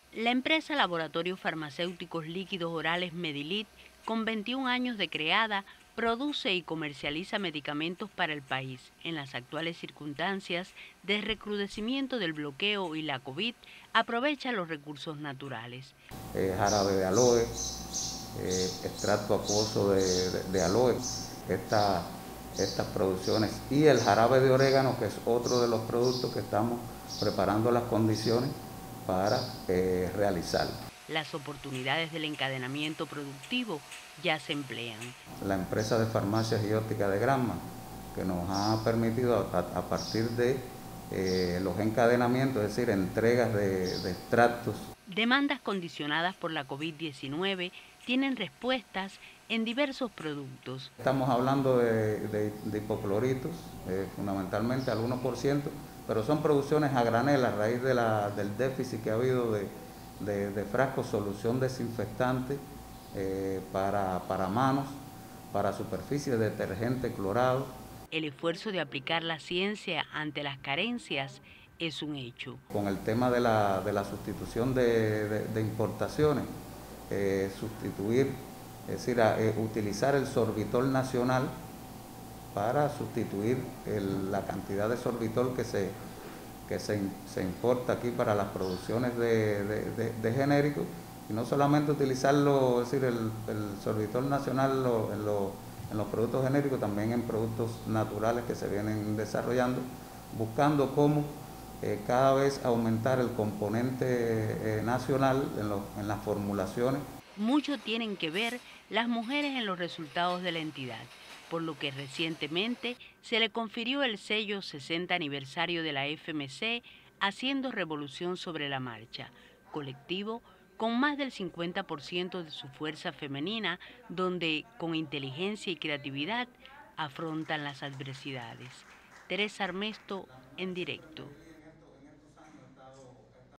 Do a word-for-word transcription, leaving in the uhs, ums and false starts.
La empresa Laboratorios Farmacéuticos Líquidos Orales Medilit, con veintiún años de creada, produce y comercializa medicamentos para el país. En las actuales circunstancias de recrudecimiento del bloqueo y la COVID, aprovecha los recursos naturales. Eh, jarabe de aloe, eh, extracto acuoso de, de, de aloe, esta, estas producciones, y el jarabe de orégano, que es otro de los productos que estamos preparando las condiciones para eh, realizar. Las oportunidades del encadenamiento productivo ya se emplean. La empresa de farmacias y óptica de Granma, que nos ha permitido a, a partir de eh, los encadenamientos, es decir, entregas de, de extractos. Demandas condicionadas por la COVID diecinueve tienen respuestas en diversos productos. Estamos hablando de, de, de hipocloritos, eh, fundamentalmente al uno por ciento, pero son producciones a granel a raíz de la, del déficit que ha habido de, de, de frascos, solución desinfectante eh, para, para manos, para superficie, detergente clorado. El esfuerzo de aplicar la ciencia ante las carencias es un hecho. Con el tema de la, de la sustitución de, de, de importaciones, eh, sustituir, es decir, a, eh, utilizar el sorbitol nacional para sustituir el, la cantidad de sorbitol que se, que se, se importa aquí para las producciones de, de, de, de genéricos, y no solamente utilizarlo, es decir, el, el sorbitol nacional lo, en, lo, en los productos genéricos, también en productos naturales que se vienen desarrollando, buscando cómo eh, cada vez aumentar el componente eh, nacional en, lo, en las formulaciones. Mucho tienen que ver las mujeres en los resultados de la entidad, por lo que recientemente se le confirió el sello sesenta aniversario de la F M C, Haciendo Revolución sobre la Marcha, colectivo con más del cincuenta por ciento de su fuerza femenina, donde con inteligencia y creatividad afrontan las adversidades. Teresa Armesto, en directo.